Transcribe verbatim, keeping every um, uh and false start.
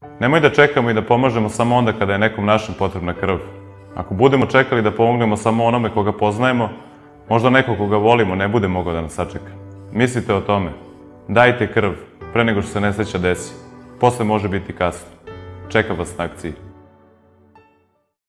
Nemoj da čekamo i da pomažemo samo onda kada je nekom našem potrebna krv. Ako budemo čekali da pomognemo samo onome koga poznajemo, možda neko koga volimo ne bude mogao da nas sačeka. Mislite o tome. Dajte krv pre nego što se nesreća desi. Posle može biti kasno. Čekam vas na akciji.